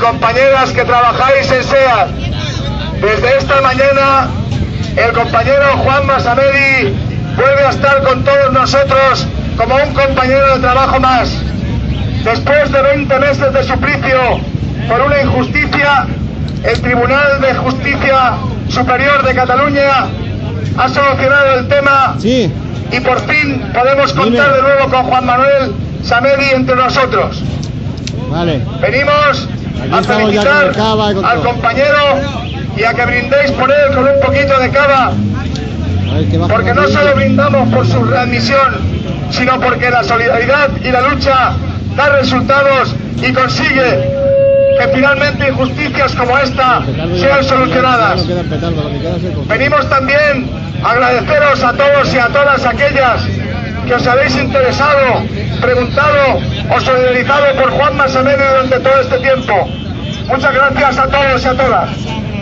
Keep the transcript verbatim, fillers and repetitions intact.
compañeras que trabajáis en SEAT. Desde esta mañana, el compañero Juanma Samedi vuelve a estar con todos nosotros como un compañero de trabajo más. Después de veinte meses de suplicio por una injusticia, el Tribunal de Justicia Superior de Cataluña ha solucionado el tema. Sí. Y por fin podemos contar de nuevo con Juan Manuel Samedi entre nosotros. Vale. Venimos a felicitar al compañero y a que brindéis por él con un poquito de cava, porque no solo brindamos por su readmisión, sino porque la solidaridad y la lucha da resultados y consigue que finalmente injusticias como esta sean solucionadas. Venimos también a agradeceros a todos y a todas aquellas que os habéis interesado, preguntado o solidarizado por Juanma Samedi durante todo este tiempo. Muchas gracias a todos y a todas.